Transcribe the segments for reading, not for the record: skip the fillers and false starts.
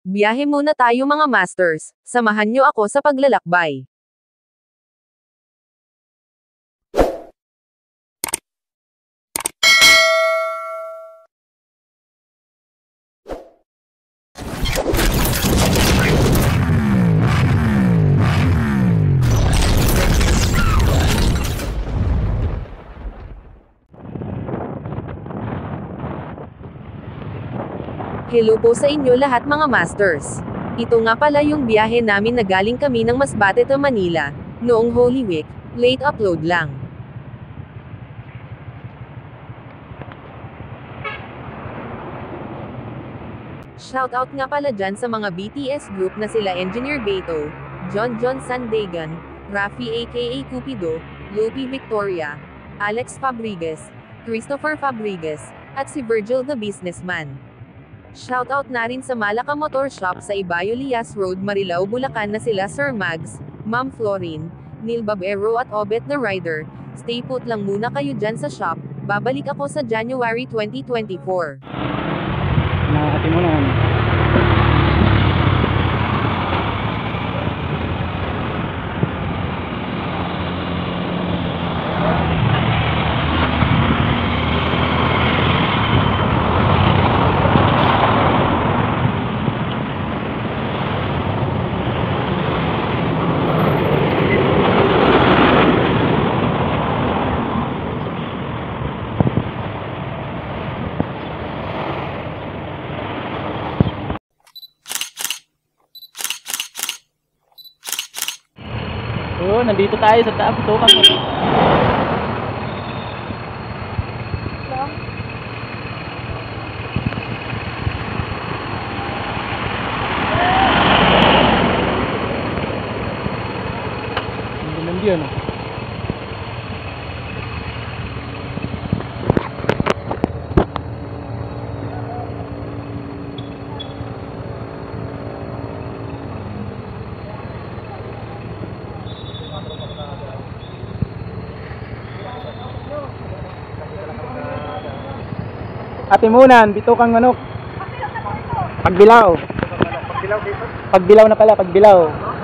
Biyahe muna tayo mga masters, samahan niyo ako sa paglalakbay. Hello po sa inyo lahat mga masters. Ito nga pala yung biyahe namin na galing kami ng Masbate to Manila, noong Holy Week, late upload lang. Shoutout nga pala dyan sa mga BTS group na sila Engineer Beto, John Sandagan, Rafi aka Cupido, Lopi Victoria, Alex Fabrigues, Christopher Fabrigues, at si Virgil the Businessman. Shoutout na rin sa Malaka Motor Shop sa Ibayo Lias Road, Marilao, Bulacan na sila Sir Mags, Ma'am Florin, Neil Babero at Obet the Rider. Stay put lang muna kayo dyan sa shop, babalik ako sa January 2024. Nakakati mo na. Oh, nandito tayo sa taas ito kan. Nandiyan. Ate Munan, bito kang manok. Pagbilaw. Pagbilaw dito? Pagbilaw na pala, pagbilaw.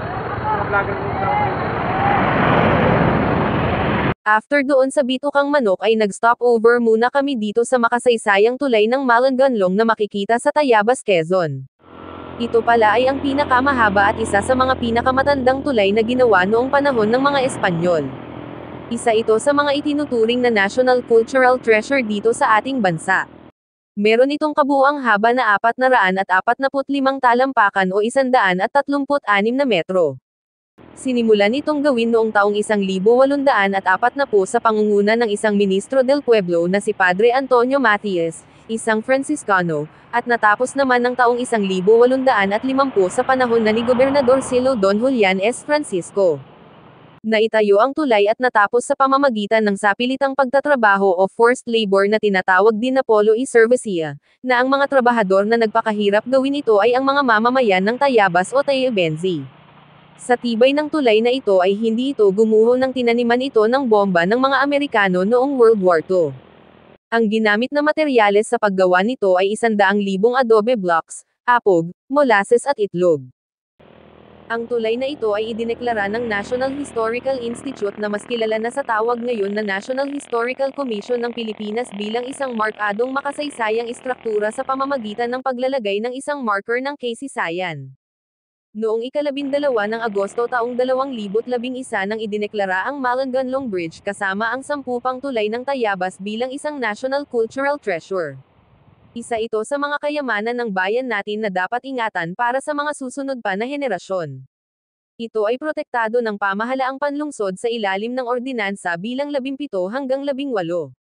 After doon sa Bitukang Manok ay nag-stop over muna kami dito sa makasaysayang tulay ng Malanganlong na makikita sa Tayabas, Quezon. Ito pala ay ang pinakamahaba at isa sa mga pinakamatandang tulay na ginawa noong panahon ng mga Espanyol. Isa ito sa mga itinuturing na National Cultural Treasure dito sa ating bansa. Meron itong kabuuang haba na 445 talampakan o 136 na metro. Sinimulan itong gawin noong taong 1840 sa pangunguna ng isang ministro del pueblo na si Padre Antonio Matias, isang Franciscano, at natapos naman ng taong 1850 sa panahon na ni Gobernador Silo Don Julian S. Francisco. Naitayo ang tulay at natapos sa pamamagitan ng sapilitang pagtatrabaho o forced labor na tinatawag din na polo y servicia, na ang mga trabahador na nagpakahirap gawin ito ay ang mga mamamayan ng Tayabas o Tayabensi. Sa tibay ng tulay na ito ay hindi ito gumuho ng tinaniman ito ng bomba ng mga Amerikano noong World War II. Ang ginamit na materyales sa paggawa nito ay 100,000 adobe blocks, apog, molasses at itlog. Ang tulay na ito ay idineklara ng National Historical Institute na mas kilala na sa tawag ngayon na National Historical Commission ng Pilipinas bilang isang markadong makasaysayang istruktura sa pamamagitan ng paglalagay ng isang marker ng kasaysayan. Noong ika-12 ng Agosto taong 2011 nang idineklara ang Malanganlong Bridge kasama ang 10 pang tulay ng Tayabas bilang isang National Cultural Treasure. Isa ito sa mga kayamanan ng bayan natin na dapat ingatan para sa mga susunod pa na henerasyon. Ito ay protektado ng pamahalaang panlungsod sa ilalim ng ordinansa bilang 17 hanggang 18.